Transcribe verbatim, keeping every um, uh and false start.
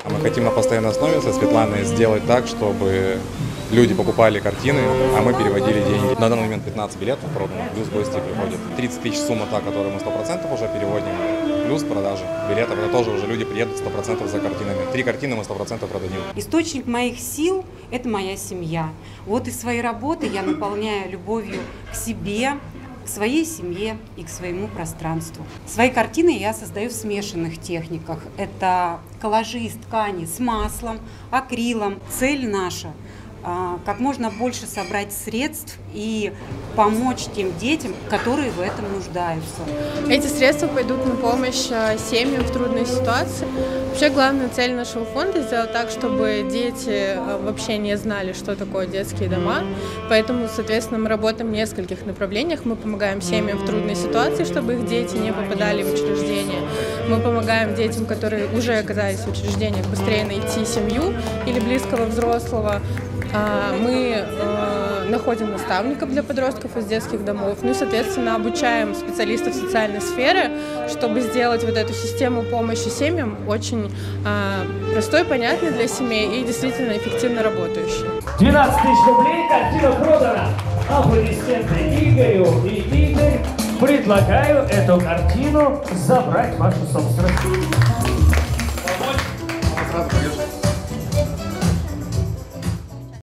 Мы хотим на постоянной основе со Светланой сделать так, чтобы люди покупали картины, а мы переводили деньги. На данный момент пятнадцать билетов продано, плюс гости приходят. тридцать тысяч сумма та, которую мы сто процентов уже переводим, плюс продажи билетов. Это тоже уже люди приедут сто процентов за картинами. Три картины мы сто процентов продадим. Источник моих сил – это моя семья. Вот из своей работы я наполняю любовью к себе, к своей семье и к своему пространству. Свои картины я создаю в смешанных техниках. Это коллажи из ткани с маслом, акрилом. Цель наша – как можно больше собрать средств и помочь тем детям, которые в этом нуждаются. Эти средства пойдут на помощь семьям в трудной ситуации. Вообще главная цель нашего фонда – сделать так, чтобы дети вообще не знали, что такое детские дома. Поэтому, соответственно, мы работаем в нескольких направлениях. Мы помогаем семьям в трудной ситуации, чтобы их дети не попадали в учреждения. Мы помогаем детям, которые уже оказались в учреждениях, быстрее найти семью или близкого взрослого. Мы э, находим наставников для подростков из детских домов, ну и, соответственно, обучаем специалистов социальной сферы, чтобы сделать вот эту систему помощи семьям очень э, простой, понятной для семей и действительно эффективно работающей. двенадцать тысяч рублей, картина продана. Аплодисменты Игорю и Игорь. Предлагаю эту картину забрать в вашу собственность.